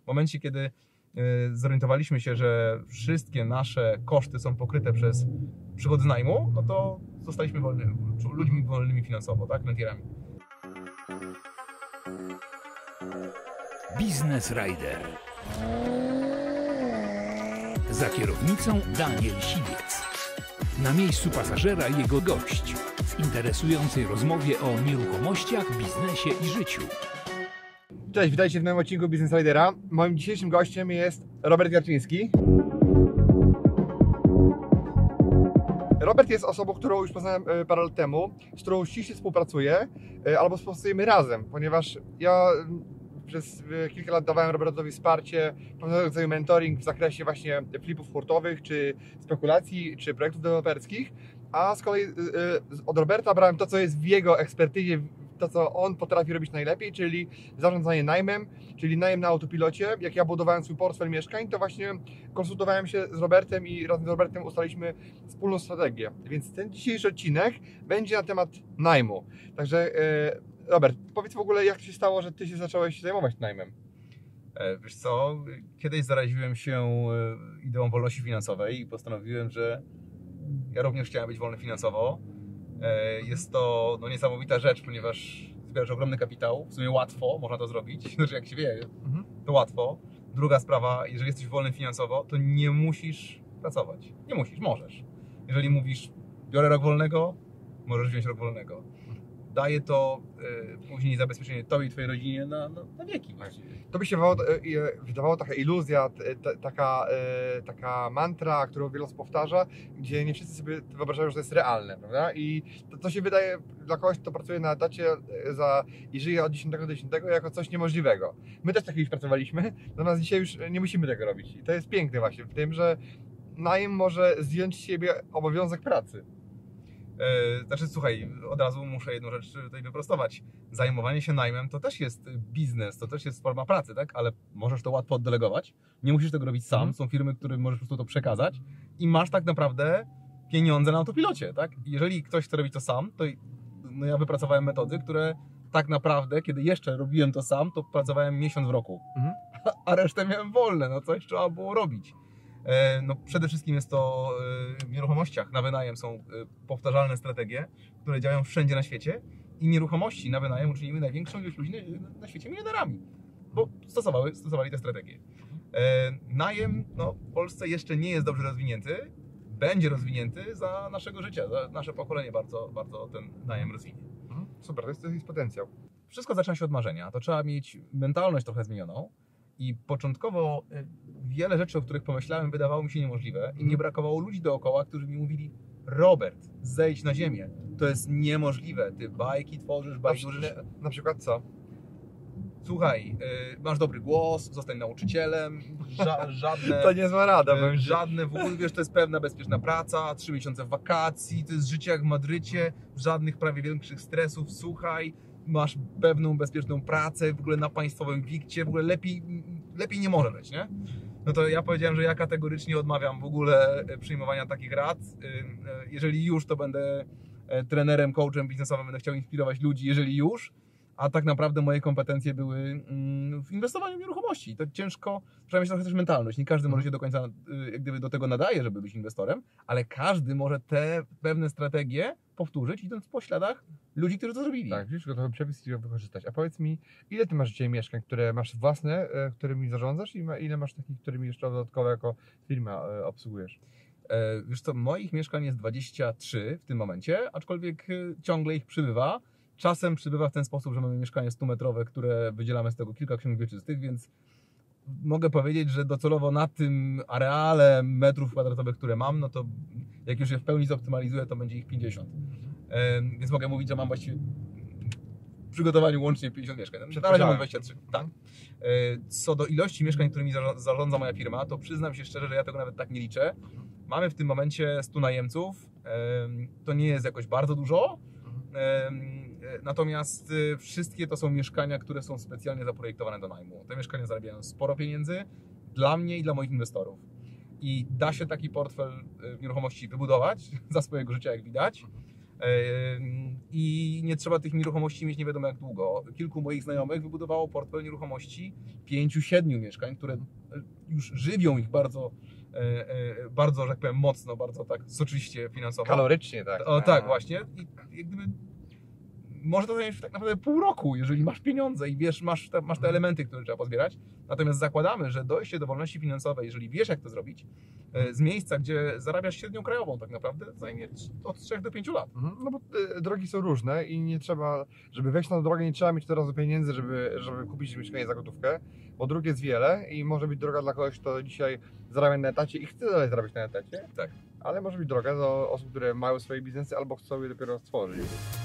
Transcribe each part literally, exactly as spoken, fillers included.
W momencie, kiedy zorientowaliśmy się, że wszystkie nasze koszty są pokryte przez przychody z najmu, no to zostaliśmy wolny, ludźmi wolnymi finansowo, tak? Rentierami. Business Rider. Za kierownicą Daniel Siwiec. Na miejscu pasażera jego gość w interesującej rozmowie o nieruchomościach, biznesie i życiu. Cześć, witajcie w nowym odcinku Business Ridera. Moim dzisiejszym gościem jest Robert Garczyński. Robert jest osobą, którą już poznałem parę lat temu, z którą ściśle współpracuję, albo współpracujemy razem, ponieważ ja przez kilka lat dawałem Robertowi wsparcie, pewnego rodzaju mentoring w zakresie właśnie flipów hurtowych, czy spekulacji, czy projektów deweloperskich, a z kolei od Roberta brałem to, co jest w jego ekspertyzie, to, co on potrafi robić najlepiej, czyli zarządzanie najmem, czyli najem na autopilocie. Jak ja budowałem swój portfel mieszkań, to właśnie konsultowałem się z Robertem i razem z Robertem ustaliliśmy wspólną strategię. Więc ten dzisiejszy odcinek będzie na temat najmu. Także Robert, powiedz w ogóle, jak to się stało, że Ty się zacząłeś zajmować najmem? Wiesz co, kiedyś zaraziłem się ideą wolności finansowej i postanowiłem, że ja również chciałem być wolny finansowo. Jest to no, niesamowita rzecz, ponieważ zbierasz ogromny kapitał, w sumie łatwo można to zrobić, znaczy jak się wie, mhm. to łatwo. Druga sprawa, jeżeli jesteś wolny finansowo, to nie musisz pracować. Nie musisz, możesz. Jeżeli mówisz, biorę rok wolnego, możesz wziąć rok wolnego. Daje to y, później zabezpieczenie tobie i twojej rodzinie na, na, na wieki. To by się wydawało, wydawało taka iluzja, t, taka, y, taka mantra, którą wiele osób powtarza, gdzie nie wszyscy sobie wyobrażają, że to jest realne, prawda? I to, to się wydaje dla kogoś, kto pracuje na etacie za, i żyje od dziesiątego do dziesiątego jako coś niemożliwego. My też tak kiedyś pracowaliśmy, natomiast dzisiaj już nie musimy tego robić. I to jest piękne właśnie w tym, że najem może zdjąć z siebie obowiązek pracy. Znaczy, słuchaj, od razu muszę jedną rzecz tutaj wyprostować. Zajmowanie się najmem to też jest biznes, to też jest forma pracy, tak? Ale możesz to łatwo oddelegować, nie musisz tego robić sam, są firmy, którym możesz po prostu to przekazać i masz tak naprawdę pieniądze na autopilocie, tak? Jeżeli ktoś chce robić to sam, to no ja wypracowałem metody, które tak naprawdę, kiedy jeszcze robiłem to sam, to pracowałem miesiąc w roku, mhm. a resztę miałem wolne, no coś trzeba było robić. No, przede wszystkim jest to w nieruchomościach na wynajem są powtarzalne strategie, które działają wszędzie na świecie i nieruchomości na wynajem uczyniły największą ilość ludzi na świecie milionerami, bo stosowały, stosowali te strategie. Najem no, w Polsce jeszcze nie jest dobrze rozwinięty, będzie rozwinięty za naszego życia, za nasze pokolenie bardzo, bardzo ten najem rozwinie. Super, to jest, to jest potencjał. Wszystko zaczyna się od marzenia, to trzeba mieć mentalność trochę zmienioną. I początkowo wiele rzeczy, o których pomyślałem, wydawało mi się niemożliwe i nie brakowało ludzi dookoła, którzy mi mówili: Robert, zejdź na ziemię, to jest niemożliwe, ty bajki tworzysz, bajdużysz. Na, na przykład co? Słuchaj, yy, masz dobry głos, zostań nauczycielem, ża żadne... to niezła rada. Yy, żadne, w ogóle wiesz, to jest pewna bezpieczna praca, trzy miesiące wakacji, to jest życie jak w Madrycie, żadnych prawie większych stresów, słuchaj, masz pewną bezpieczną pracę, w ogóle na państwowym wikcie, w ogóle lepiej, lepiej nie może być, nie? No to ja powiedziałem, że ja kategorycznie odmawiam w ogóle przyjmowania takich rad. Jeżeli już, to będę trenerem, coachem biznesowym, będę chciał inspirować ludzi, jeżeli już, a tak naprawdę moje kompetencje były w inwestowaniu w nieruchomości. To ciężko, trzeba mieć trochę też mentalność. Nie każdy może się do końca jak gdyby do tego nadaje, żeby być inwestorem, ale każdy może te pewne strategie powtórzyć, idąc po śladach ludzi, którzy to zrobili. Tak, widzisz, gotowy przepis i go wykorzystać. A powiedz mi, ile ty masz dzisiaj mieszkań, które masz własne, którymi zarządzasz i ile masz takich, którymi jeszcze dodatkowo jako firma obsługujesz? E, wiesz co, moich mieszkań jest dwadzieścia trzy w tym momencie, aczkolwiek ciągle ich przybywa. Czasem przybywa w ten sposób, że mamy mieszkanie stumetrowe, które wydzielamy z tego kilka ksiąg wieczystych, więc mogę powiedzieć, że docelowo na tym areale metrów kwadratowych, które mam, no to jak już je w pełni zoptymalizuję, to będzie ich pięćdziesiąt. E, więc mogę mówić, że mam właściwie w przygotowaniu łącznie pięćdziesiąt mieszkań. Na razie mam dwadzieścia trzy. Tak. E, co do ilości mieszkań, którymi zarządza moja firma, to przyznam się szczerze, że ja tego nawet tak nie liczę. Mamy w tym momencie stu najemców. E, to nie jest jakoś bardzo dużo. E, Natomiast wszystkie to są mieszkania, które są specjalnie zaprojektowane do najmu. Te mieszkania zarabiają sporo pieniędzy dla mnie i dla moich inwestorów. I da się taki portfel nieruchomości wybudować za swojego życia, jak widać. I nie trzeba tych nieruchomości mieć nie wiadomo jak długo. Kilku moich znajomych wybudowało portfel nieruchomości pięciu, siedmiu mieszkań, które już żywią ich bardzo, bardzo, że tak powiem, mocno, bardzo tak soczyście finansowo. Kalorycznie, tak. O, tak, właśnie. I jak gdyby może to zająć tak naprawdę pół roku, jeżeli masz pieniądze i wiesz, masz te, masz te elementy, które trzeba pozbierać. Natomiast zakładamy, że dojście do wolności finansowej, jeżeli wiesz jak to zrobić, z miejsca, gdzie zarabiasz średnią krajową tak naprawdę, zajmie od trzech do pięciu lat. No bo y, drogi są różne i nie trzeba, żeby wejść na drogę, nie trzeba mieć od razu pieniędzy, żeby, żeby kupić mieszkanie za gotówkę, bo dróg jest wiele i może być droga dla kogoś, kto dzisiaj zarabia na etacie i chce dalej zarabiać na etacie, Tak. ale może być droga dla osób, które mają swoje biznesy albo chcą je dopiero stworzyć.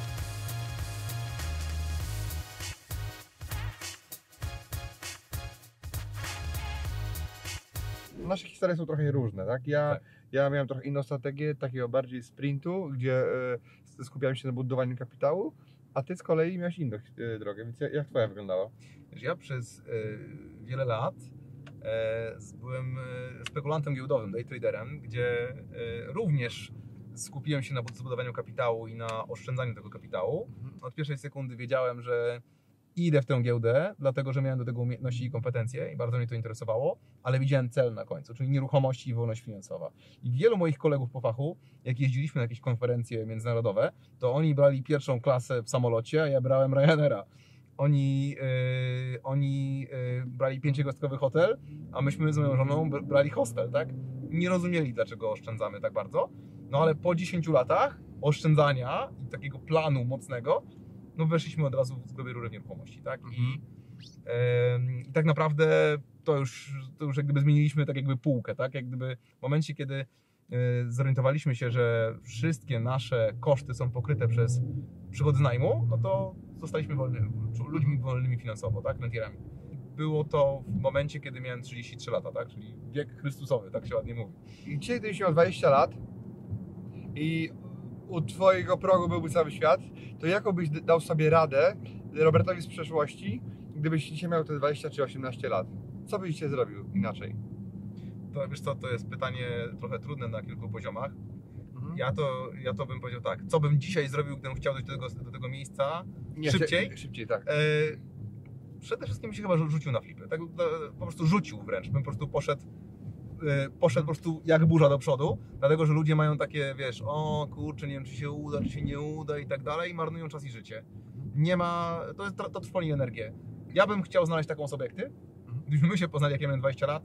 Nasze historie są trochę różne, tak? Ja, Tak. ja miałem trochę inną strategię, takiego bardziej sprintu, gdzie y, skupiałem się na budowaniu kapitału, a ty z kolei miałeś inną y, drogę, więc jak, jak twoja wyglądała? Ja przez y, wiele lat y, byłem y, spekulantem giełdowym, day traderem, gdzie y, również skupiłem się na zbudowaniu kapitału i na oszczędzaniu tego kapitału. Od pierwszej sekundy wiedziałem, że idę w tę giełdę, dlatego że miałem do tego umiejętności i kompetencje i bardzo mnie to interesowało, ale widziałem cel na końcu, czyli nieruchomości i wolność finansowa. I wielu moich kolegów po fachu, jak jeździliśmy na jakieś konferencje międzynarodowe, to oni brali pierwszą klasę w samolocie, a ja brałem Ryanaira. Oni, yy, oni yy, brali pięciogwiazdkowy hotel, a myśmy z moją żoną brali hostel, tak? Nie rozumieli, dlaczego oszczędzamy tak bardzo, no ale po dziesięciu latach oszczędzania i takiego planu mocnego, no weszliśmy od razu w grubej rury nieruchomości, tak? I, yy, I tak naprawdę to już, to już jak gdyby zmieniliśmy tak jakby półkę, tak? Jak gdyby w momencie, kiedy yy, zorientowaliśmy się, że wszystkie nasze koszty są pokryte przez przychody z najmu, no to zostaliśmy wolny, ludźmi wolnymi finansowo, tak? Rentierami. Było to w momencie, kiedy miałem trzydzieści trzy lata, tak? Czyli wiek chrystusowy, tak się ładnie mówi. I dzisiaj, gdybyś miał dwadzieścia lat i u twojego progu byłby cały świat, to jaką byś dał sobie radę Robertowi z przeszłości, gdybyś dzisiaj miał te dwadzieścia czy osiemnaście lat? Co byś dzisiaj zrobił inaczej? To wiesz co, to jest pytanie trochę trudne na kilku poziomach. Mhm. Ja to, ja to bym powiedział tak, co bym dzisiaj zrobił, gdybym chciał dojść do tego, do tego miejsca Nie, szybciej? Szybciej, tak. E, przede wszystkim bym się chyba rzucił na flipy. Tak, po prostu rzucił wręcz. Bym po prostu poszedł, e, poszedł po prostu jak burza do przodu, dlatego że ludzie mają takie, wiesz, o kurczę, nie wiem czy się uda, czy się nie uda i tak dalej, i marnują czas i życie. Nie ma, to, jest, to trwoni energię. Ja bym chciał znaleźć taką osobę jak ty. Gdybyśmy my się poznali, jak ja miałem dwadzieścia lat,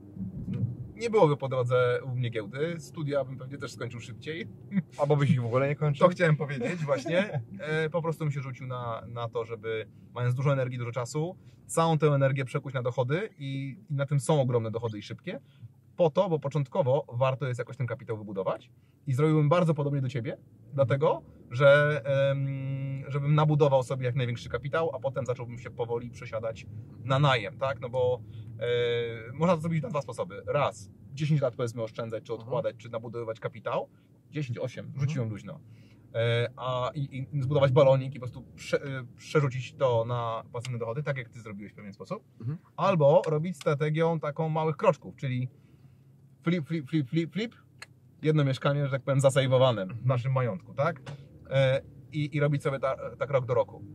nie byłoby po drodze u mnie giełdy. Studia bym pewnie też skończył szybciej. Albo byś ich w ogóle nie kończył? To chciałem powiedzieć właśnie. E, po prostu bym się rzucił na, na to, żeby mając dużo energii, dużo czasu, całą tę energię przekuć na dochody i, i na tym są ogromne dochody i szybkie. Po to, bo początkowo warto jest jakoś ten kapitał wybudować i zrobiłbym bardzo podobnie do Ciebie, dlatego, że em, żebym nabudował sobie jak największy kapitał, a potem zacząłbym się powoli przesiadać na najem, tak? No bo e, można to zrobić na dwa sposoby. Raz, dziesięć lat powiedzmy oszczędzać, czy odkładać, mhm. czy nabudowywać kapitał. dziesięć, osiem, rzuciłem luźno. E, a i, i zbudować balonik i po prostu prze, e, przerzucić to na pasywne dochody, tak jak Ty zrobiłeś w pewien sposób. Mhm. Albo robić strategią taką małych kroczków, czyli flip, flip, flip, flip, flip, jedno mieszkanie, że tak powiem, zasejwowane w naszym majątku, tak? E, i, I robić sobie ta, tak rok do roku.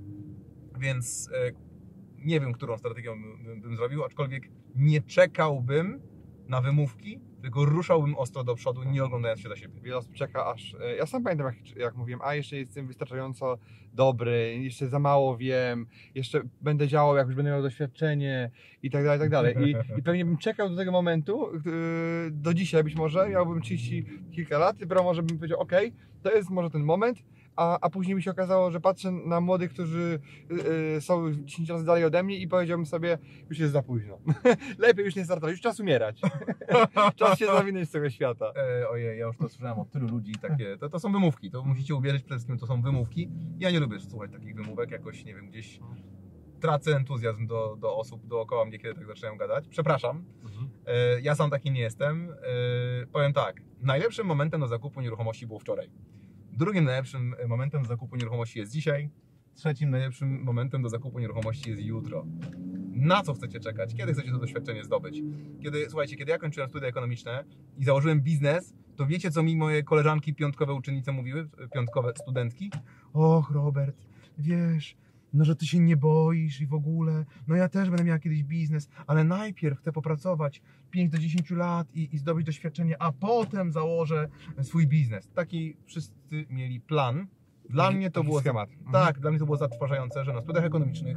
Więc e, nie wiem, którą strategią bym, bym zrobił, aczkolwiek nie czekałbym na wymówki, tylko ruszałbym ostro do przodu, nie oglądając się za siebie. Wiele osób czeka aż... Ja sam pamiętam, jak, jak mówiłem, a jeszcze jestem wystarczająco dobry, jeszcze za mało wiem, jeszcze będę działał, jak już będę miał doświadczenie i tak dalej, i tak dalej. I, i pewnie bym czekał do tego momentu, yy, do dzisiaj być może, miałbym trzydzieści kilka lat, dopiero może bym powiedział, ok, to jest może ten moment, a, a później mi się okazało, że patrzę na młodych, którzy yy, są dziesięć razy dalej ode mnie i powiedziałbym sobie, już jest za późno. Lepiej już nie startować, już czas umierać. Czas się zawinąć z tego świata. E, ojej, ja już to słyszałem od tylu ludzi, takie, to, to są wymówki, to musicie uwierzyć przede wszystkim, to są wymówki. Ja nie lubię słuchać takich wymówek, jakoś, nie wiem, gdzieś tracę entuzjazm do, do osób dookoła mnie, kiedy tak zaczynają gadać. Przepraszam, mhm. e, ja sam taki nie jestem. E, powiem tak, najlepszym momentem do zakupu nieruchomości było wczoraj. Drugim najlepszym momentem do zakupu nieruchomości jest dzisiaj. Trzecim najlepszym momentem do zakupu nieruchomości jest jutro. Na co chcecie czekać? Kiedy chcecie to doświadczenie zdobyć? Kiedy, słuchajcie, kiedy ja kończyłem studia ekonomiczne i założyłem biznes, to wiecie, co mi moje koleżanki piątkowe uczennice mówiły, piątkowe studentki? Och, Robert, wiesz, no że ty się nie boisz i w ogóle, no ja też będę miała kiedyś biznes, ale najpierw chcę popracować pięć do dziesięciu lat i, i zdobyć doświadczenie, a potem założę swój biznes. Taki wszyscy mieli plan. Dla Taki- mnie to taki było schemat. tak, Mhm. dla mnie to było zatrważające, że na studiach ekonomicznych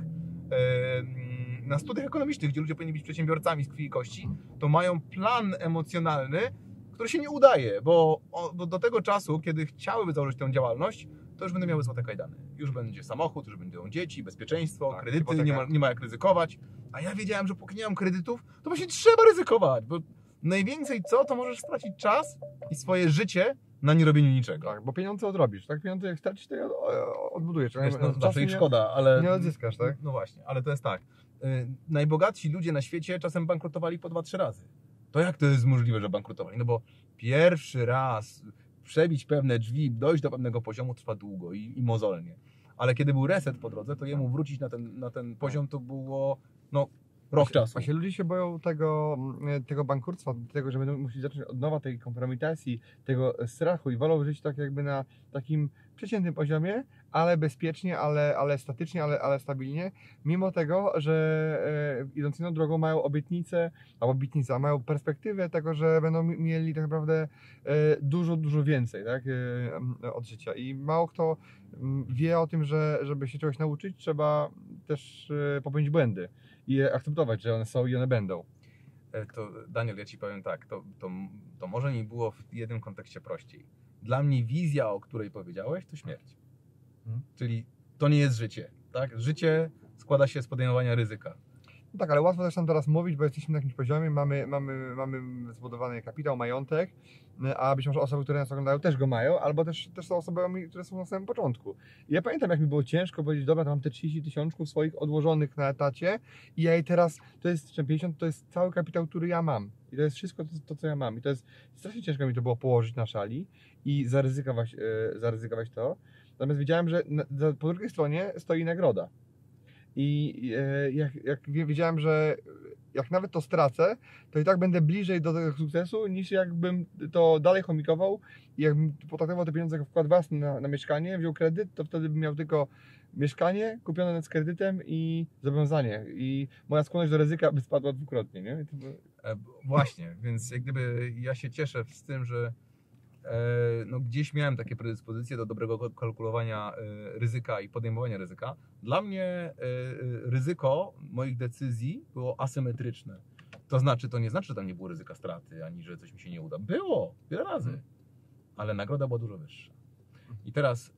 e, na studiach ekonomicznych, gdzie ludzie powinni być przedsiębiorcami z krwi i kości, to mają plan emocjonalny, który się nie udaje, bo, o, bo do tego czasu, kiedy chciałyby założyć tę działalność, to już będą miały złote kajdany. Już będzie samochód, już będą dzieci, bezpieczeństwo, Tak, kredyty, hipoteka. nie ma, nie ma jak ryzykować. A ja wiedziałem, że póki nie mam kredytów, to właśnie trzeba ryzykować, bo najwięcej co, to możesz stracić czas i swoje życie na nierobieniu niczego. Tak, bo pieniądze odrobisz, tak? Pieniądze jak stracisz, to je od- odbudujesz. Wiesz, no, Czasu zawsze ich nie- szkoda, ale... nie odzyskasz, tak? No właśnie, ale to jest tak. Yy, najbogatsi ludzie na świecie czasem bankrutowali po dwa, trzy razy. To jak to jest możliwe, że bankrutowali? No bo pierwszy raz przebić pewne drzwi, dojść do pewnego poziomu trwa długo i, i mozolnie. Ale kiedy był reset po drodze, to jemu wrócić na ten, na ten poziom to było no, rok czasu. Właśnie ludzie się boją tego, mm, tego bankructwa, tego, że będą musieli zacząć od nowa, tej kompromitacji, tego strachu i wolą żyć tak jakby na takim przeciętnym poziomie, ale bezpiecznie, ale, ale statycznie, ale, ale stabilnie, mimo tego, że e, idąc inną drogą mają obietnicę, albo obietnicę, a mają perspektywę tego, że będą mi- mieli tak naprawdę e, dużo, dużo więcej, tak, e, od życia. I mało kto mm, wie o tym, że żeby się czegoś nauczyć, trzeba też e, popełnić błędy i je akceptować, że one są i one będą. E, To Daniel, ja Ci powiem tak, to, to, to może mi było w jednym kontekście prościej. Dla mnie wizja, o której powiedziałeś, to śmierć. Mhm. Czyli to nie jest życie. Tak? Życie składa się z podejmowania ryzyka. No tak, ale łatwo też nam teraz mówić, bo jesteśmy na jakimś poziomie, mamy, mamy, mamy zbudowany kapitał, majątek, a być może osoby, które nas oglądają, też go mają, albo też, też są osobami, które są na samym początku. I ja pamiętam, jak mi było ciężko powiedzieć, dobra, to mam te trzydzieści tysiączków swoich odłożonych na etacie i ja jej teraz, to jest pięćdziesiąt, to jest cały kapitał, który ja mam. I to jest wszystko to, to, co ja mam. I to jest strasznie ciężko mi to było położyć na szali i zaryzykować, e, zaryzykować to. Natomiast wiedziałem, że na, za, po drugiej stronie stoi nagroda. I e, jak, jak wie- wiedziałem, że jak nawet to stracę, to i tak będę bliżej do tego sukcesu, niż jakbym to dalej chomikował i jakbym potraktował te pieniądze jako wkład własny na, na mieszkanie, wziął kredyt, to wtedy bym miał tylko mieszkanie kupione z kredytem i zobowiązanie. I moja skłonność do ryzyka by spadła dwukrotnie, nie? I to by... E, Właśnie, więc jak gdyby ja się cieszę z tym, że e, no gdzieś miałem takie predyspozycje do dobrego kal- kalkulowania e, ryzyka i podejmowania ryzyka. Dla mnie e, e, ryzyko moich decyzji było asymetryczne. To znaczy, to nie znaczy, że tam nie było ryzyka straty, ani że coś mi się nie uda. Było, wiele razy, ale nagroda była dużo wyższa. I teraz,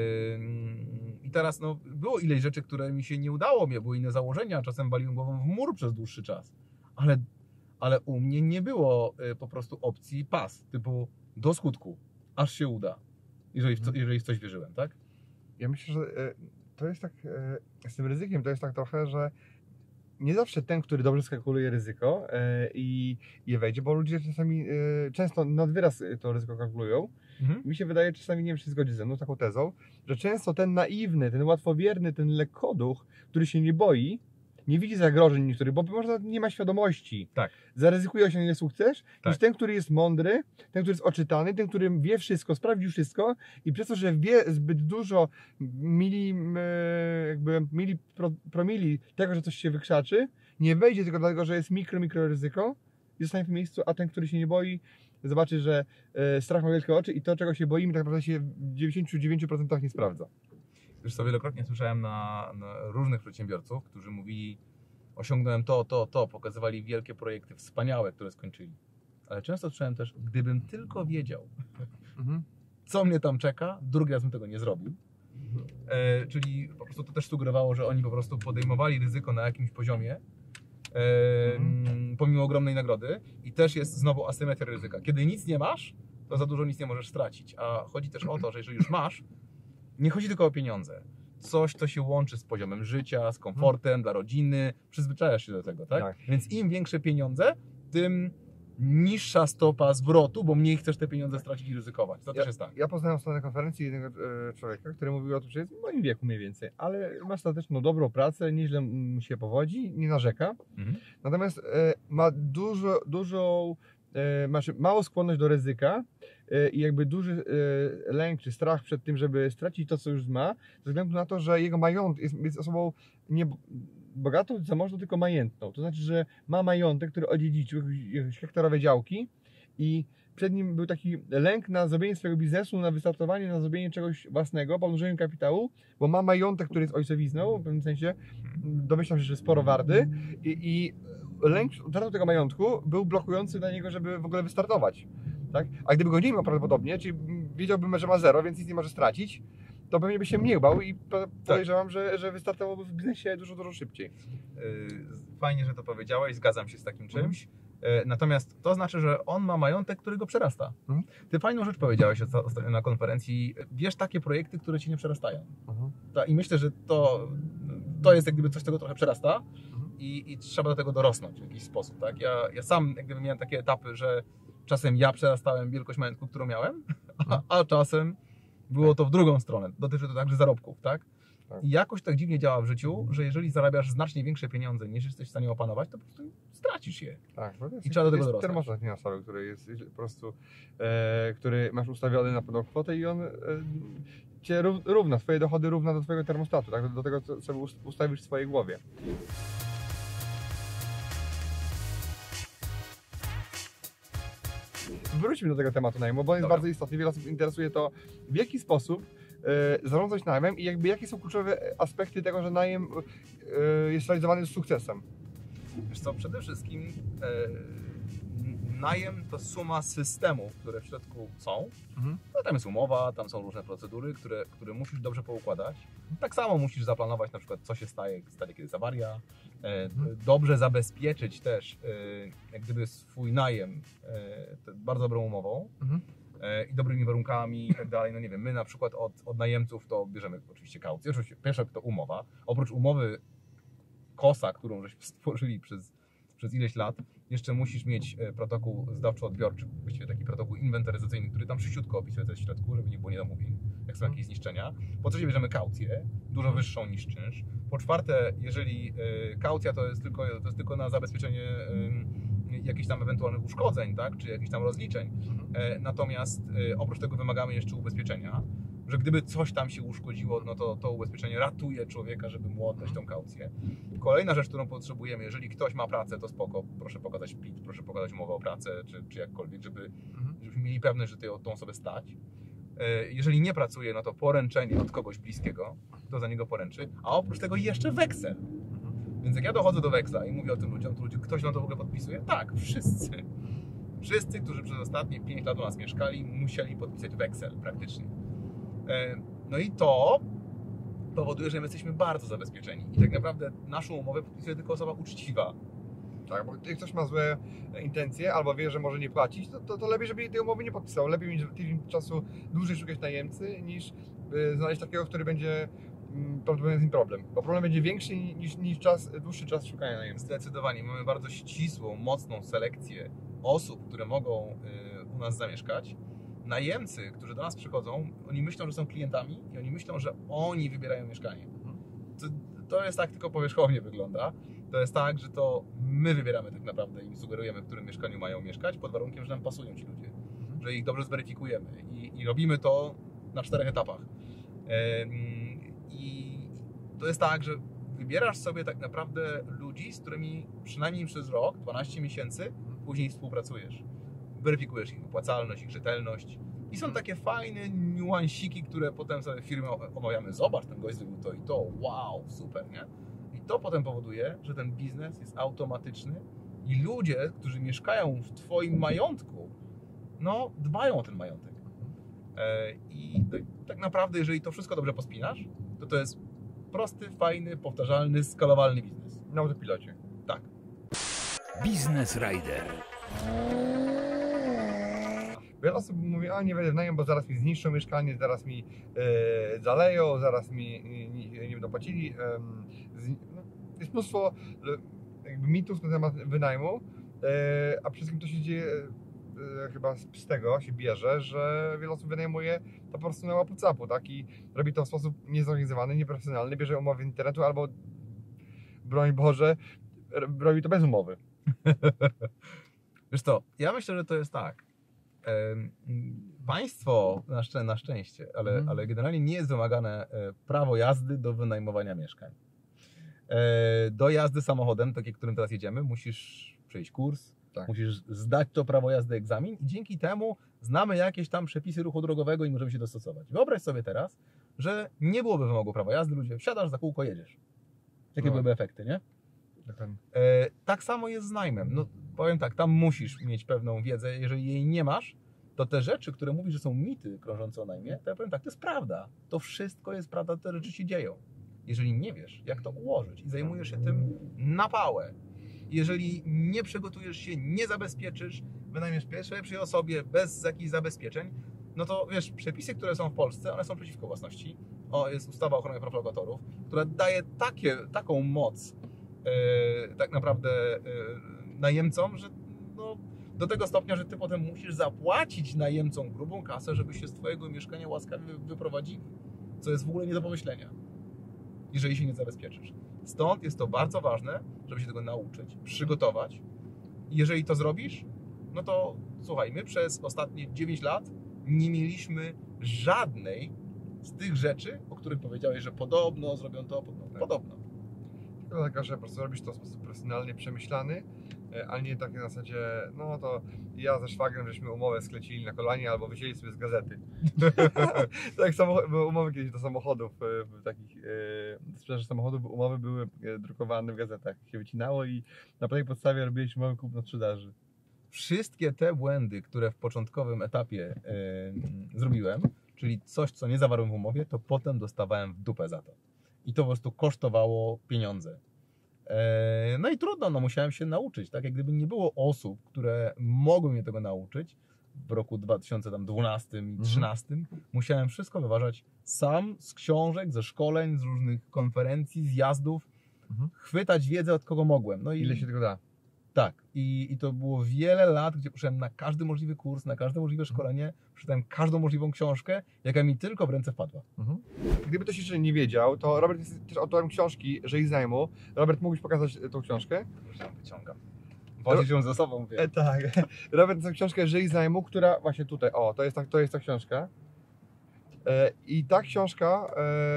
yy, i teraz no, było ileś rzeczy, które mi się nie udało, były inne założenia, czasem waliłem głową w mur przez dłuższy czas, ale, ale u mnie nie było y, po prostu opcji pas, typu do skutku, aż się uda, jeżeli w, co, jeżeli w coś wierzyłem, tak? Ja myślę, że e, to jest tak, e, z tym ryzykiem to jest tak trochę, że nie zawsze ten, który dobrze skalkuluje ryzyko e, i je wejdzie, bo ludzie czasami e, często nad wyraz to ryzyko kalkulują. Mhm. Mi się wydaje, czasami nie wiem, czy się zgodzi ze mną z taką tezą, że często ten naiwny, ten łatwowierny, ten lekkoduch, który się nie boi, nie widzi zagrożeń niektórych, bo może nie ma świadomości. Tak. Zaryzykuje osiągnie sukces, Tak. niż ten, który jest mądry, ten, który jest oczytany, ten, który wie wszystko, sprawdził wszystko i przez to, że wie zbyt dużo mili, e, jakby mili pro, promili tego, że coś się wykrzaczy, nie wejdzie tylko dlatego, że jest mikro, mikro ryzyko i zostanie w miejscu, a ten, który się nie boi, zobaczy, że e, strach ma wielkie oczy i to, czego się boimy, tak naprawdę się w dziewięćdziesięciu dziewięciu procentach nie sprawdza. Już co wielokrotnie słyszałem na, na różnych przedsiębiorców, którzy mówili, osiągnąłem to, to, to, pokazywali wielkie projekty, wspaniałe, które skończyli. Ale często słyszałem też, gdybym tylko wiedział, Mhm. co mnie tam czeka, drugi raz bym tego nie zrobił. E, czyli po prostu to też sugerowało, że oni po prostu podejmowali ryzyko na jakimś poziomie, e, Mhm. pomimo ogromnej nagrody i też jest znowu asymetria ryzyka. Kiedy nic nie masz, to za dużo nic nie możesz stracić, a chodzi też o to, że jeżeli już masz, nie chodzi tylko o pieniądze. Coś, co się łączy z poziomem życia, z komfortem dla rodziny, przyzwyczajasz się do tego, tak? Tak. Więc im większe pieniądze, tym niższa stopa zwrotu, bo mniej chcesz te pieniądze stracić i ryzykować. To też jest tak. Ja poznałem na konferencji jednego e, człowieka, który mówił o tym, że jest w moim wieku mniej więcej, ale ma ostateczną dobrą pracę, nieźle mu się powodzi, nie narzeka. Mhm. Natomiast e, ma dużo, dużą e, masz małą skłonność do ryzyka e, i jakby duży e, lęk czy strach przed tym, żeby stracić to, co już ma, ze względu na to, że jego majątek jest, jest osobą nie bogatą, zamożną, tylko majętną. To znaczy, że ma majątek, który odziedziczył, jakieś hektarowe działki i przed nim był taki lęk na zrobienie swojego biznesu, na wystartowanie, na zrobienie czegoś własnego, pomnożeniu kapitału, bo ma majątek, który jest ojcowizną, w pewnym sensie, domyślam się, że sporo warty i, i lęk utraty tego majątku był blokujący dla niego, żeby w ogóle wystartować. Tak? A gdyby go nie miał prawdopodobnie, czyli wiedziałbym, że ma zero, więc nic nie może stracić, to pewnie by się mniej bał i podejrzewam, że, że wystartowałby w biznesie dużo, dużo szybciej. Fajnie, że to powiedziałeś, zgadzam się z takim czymś. Natomiast to znaczy, że on ma majątek, który go przerasta. Mhm. Ty fajną rzecz powiedziałeś ostatnio na konferencji. Bierz takie projekty, które cię nie przerastają. Mhm. I myślę, że to, to jest jak gdyby coś, czego trochę przerasta mhm. i, i trzeba do tego dorosnąć w jakiś sposób. Tak? Ja, ja sam jak gdyby miałem takie etapy, że czasem ja przerastałem wielkość majątku, którą miałem, a, a czasem było to w drugą stronę. Dotyczy to także zarobków. Tak? I jakoś tak dziwnie działa w życiu, że jeżeli zarabiasz znacznie większe pieniądze niż jesteś w stanie opanować, to po prostu stracisz je. Tak, to jest, i trzeba do tego dorosnąć. dorosnąć. Termostatr finansowy, który jest po prostu, e, który masz ustawiony na pewną kwotę i on e, cię równa, twoje dochody równa do twojego termostatu, tak? do, do tego, co sobie ustawisz w swojej głowie. Wróćmy do tego tematu najmu, bo on jest Dobra. bardzo istotny. Wiele osób interesuje to, w jaki sposób e, zarządzać najmem i jakby jakie są kluczowe aspekty tego, że najem e, jest realizowany z sukcesem. Wiesz co, przede wszystkim e, najem to suma systemów, które w środku są. Mhm. No, tam jest umowa, tam są różne procedury, które, które musisz dobrze poukładać. Tak samo musisz zaplanować na przykład, co się staje, stanie, kiedy jest awaria. E, mhm. Dobrze zabezpieczyć też e, jak gdyby swój najem e, bardzo dobrą umową. Mhm. I dobrymi warunkami i tak dalej. No nie wiem, my na przykład od, od najemców to bierzemy oczywiście kaucję. Oczywiście pierwsza to umowa. Oprócz umowy kosa, którą żeśmy stworzyli przez, przez ileś lat, jeszcze musisz mieć protokół zdawczo-odbiorczy, właściwie taki protokół inwentaryzacyjny, który tam szybciutko opisuje co jest w środku, żeby nie było niedomówień, jak są jakieś zniszczenia. Po trzecie bierzemy kaucję, dużo wyższą niż czynsz. Po czwarte, jeżeli kaucja to jest tylko, to jest tylko na zabezpieczenie jakichś tam ewentualnych uszkodzeń, tak, czy jakichś tam rozliczeń. Mhm. Natomiast oprócz tego wymagamy jeszcze ubezpieczenia, że gdyby coś tam się uszkodziło, no to to ubezpieczenie ratuje człowieka, żeby mu oddać tą kaucję. Kolejna rzecz, którą potrzebujemy, jeżeli ktoś ma pracę, to spoko, proszę pokazać plik, proszę pokazać umowę o pracę, czy, czy jakkolwiek, żeby, mhm. żebyśmy mieli pewność, że tą osobę stać. Jeżeli nie pracuje, no to poręczenie od kogoś bliskiego, kto za niego poręczy, a oprócz tego jeszcze weksel. Więc jak ja dochodzę do weksla i mówię o tym ludziom, to ludzie, ktoś nam to w ogóle podpisuje? Tak, wszyscy. Wszyscy, którzy przez ostatnie pięć lat u nas mieszkali, musieli podpisać weksel praktycznie. No i to powoduje, że my jesteśmy bardzo zabezpieczeni. I tak naprawdę naszą umowę podpisuje tylko osoba uczciwa. Tak, bo jak ktoś ma złe intencje albo wie, że może nie płacić, to, to, to lepiej, żeby tej umowy nie podpisał. Lepiej mieć tydzień czasu dłużej szukać najemcy, niż y, znaleźć takiego, który będzie prawdopodobnie z nim problem. Bo problem będzie większy niż, niż czas, dłuższy czas szukania najemcy. Zdecydowanie. Mamy bardzo ścisłą, mocną selekcję osób, które mogą y, u nas zamieszkać. Najemcy, którzy do nas przychodzą, oni myślą, że są klientami i oni myślą, że oni wybierają mieszkanie. To, to jest tak, tylko powierzchownie wygląda. To jest tak, że to my wybieramy tak naprawdę i sugerujemy, w którym mieszkaniu mają mieszkać, pod warunkiem, że nam pasują ci ludzie. Że ich dobrze zweryfikujemy. I, i robimy to na czterech etapach. I to jest tak, że wybierasz sobie tak naprawdę ludzi, z którymi przynajmniej przez rok, dwanaście miesięcy później współpracujesz. Weryfikujesz ich opłacalność, ich rzetelność. I są takie fajne niuansiki, które potem sobie w firmie omawiamy. Zobacz, ten gość zrobił to i to. Wow, super, nie? I to potem powoduje, że ten biznes jest automatyczny i ludzie, którzy mieszkają w twoim majątku, no, dbają o ten majątek. I tak naprawdę, jeżeli to wszystko dobrze pospinasz, to to jest prosty, fajny, powtarzalny, skalowalny biznes. Na autopilocie. Tak. Biznes Rider. Wiele osób mówi, a nie wejdę w najem, bo zaraz mi zniszczą mieszkanie, zaraz mi e, zaleją, zaraz mi nie, nie będą płacili. E, z, no, jest mnóstwo e, jakby mitów na temat wynajmu, e, a przede wszystkim to się dzieje e, chyba z, z tego się bierze, że wiele osób wynajmuje to po prostu na łapu capu, tak? I robi to w sposób niezorganizowany, nieprofesjonalny, bierze umowy z internetu albo, broń Boże, robi to bez umowy. Wiesz co, ja myślę, że to jest tak. Państwo, na, szczę na szczęście, ale, mhm. ale generalnie nie jest wymagane prawo jazdy do wynajmowania mieszkań. Do jazdy samochodem, tak jak którym teraz jedziemy, musisz przejść kurs, tak. musisz zdać to prawo jazdy egzamin i dzięki temu znamy jakieś tam przepisy ruchu drogowego i możemy się dostosować. Wyobraź sobie teraz, że nie byłoby wymogu prawa jazdy, ludzie wsiadasz za kółko, jedziesz. Jakie no. byłyby efekty, nie? E, tak samo jest z najmem. No, powiem tak, tam musisz mieć pewną wiedzę, jeżeli jej nie masz, to te rzeczy, które mówisz, że są mity krążące o najmie, to ja powiem tak, to jest prawda. To wszystko jest prawda, te rzeczy się dzieją. Jeżeli nie wiesz, jak to ułożyć i zajmujesz się tym na pałę, jeżeli nie przygotujesz się, nie zabezpieczysz, wynajmiesz pierwszej osobie bez jakichś zabezpieczeń, no to wiesz, przepisy, które są w Polsce, one są przeciwko własności. O, jest ustawa o ochronie praw lokatorów, która daje takie, taką moc yy, tak naprawdę yy, najemcom, że no, do tego stopnia, że ty potem musisz zapłacić najemcom grubą kasę, żeby się z twojego mieszkania łaskawie wyprowadzili. Co jest w ogóle nie do pomyślenia, jeżeli się nie zabezpieczysz. Stąd jest to bardzo ważne, żeby się tego nauczyć, przygotować. I jeżeli to zrobisz, no to słuchaj, my przez ostatnie dziewięć lat nie mieliśmy żadnej z tych rzeczy, o których powiedziałeś, że podobno zrobią to, podobno. podobno. Tylko taka, że po prostu robisz to w sposób profesjonalnie przemyślany, ale nie tak na zasadzie, no to ja ze szwagrem żeśmy umowę sklecili na kolanie albo wycięli sobie z gazety. Tak samo umowy kiedyś do samochodów, takich sprzedaży samochodów, umowy były drukowane w gazetach, się wycinało i na tej podstawie robiliśmy umowy kupno-sprzedaży. Wszystkie te błędy, które w początkowym etapie yy, zrobiłem, czyli coś, co nie zawarłem w umowie, to potem dostawałem w dupę za to. I to po prostu kosztowało pieniądze. E, no i trudno, no musiałem się nauczyć, tak? Jak gdyby nie było osób, które mogły mnie tego nauczyć w roku dwa tysiące dwunastym i dwa tysiące trzynastym, mhm. musiałem wszystko wyważać sam z książek, ze szkoleń, z różnych konferencji, zjazdów, mhm. chwytać wiedzę od kogo mogłem. No i ile się tego da? Tak. I, I to było wiele lat, gdzie poszedłem na każdy możliwy kurs, na każde możliwe szkolenie, przeczytałem każdą możliwą książkę, jaka mi tylko w ręce wpadła. Mhm. Gdyby ktoś jeszcze nie wiedział, to Robert jest też autorem książki Żyj z najmu. Robert, mógłbyś pokazać tą książkę? Już ją wyciągam. Wozić ją ze sobą, wiem. E, tak. Robert tę książkę Żyj z najmu, która właśnie tutaj, o, to jest ta, to jest ta książka. E, I ta książka,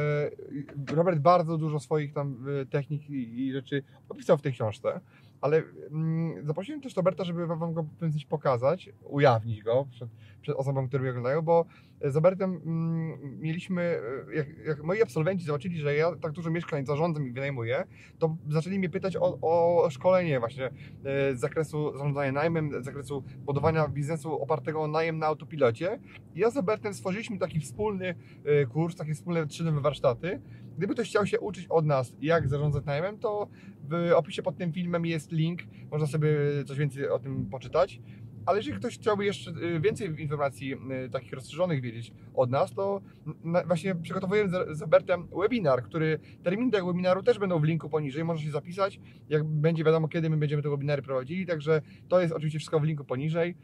e, Robert bardzo dużo swoich tam technik i, i rzeczy opisał w tej książce. Ale mm, zaprosiłem też Roberta, żeby wam go pokazać, ujawnić go przed, przed osobą, które mnie oglądają, bo z Robertem mm, mieliśmy, jak, jak moi absolwenci zobaczyli, że ja tak dużo mieszkań zarządzam i wynajmuję, to zaczęli mnie pytać o, o szkolenie właśnie z zakresu zarządzania najmem, z zakresu budowania biznesu opartego o najem na autopilocie. I ja z Robertem stworzyliśmy taki wspólny kurs, takie wspólne trzydniowe warsztaty. Gdyby ktoś chciał się uczyć od nas, jak zarządzać najmem, to w opisie pod tym filmem jest link, można sobie coś więcej o tym poczytać. Ale jeżeli ktoś chciałby jeszcze więcej informacji takich rozszerzonych wiedzieć od nas, to właśnie przygotowujemy z Robertem webinar, który, terminy tego webinaru też będą w linku poniżej, można się zapisać, jak będzie wiadomo, kiedy my będziemy te webinary prowadzili, także to jest oczywiście wszystko w linku poniżej.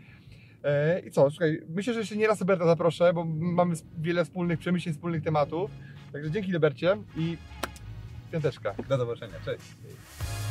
I co, słuchaj, myślę, że jeszcze nie raz Roberta zaproszę, bo mamy wiele wspólnych przemyśleń, wspólnych tematów. Także dzięki Robercie i piąteczka. Do zobaczenia, cześć.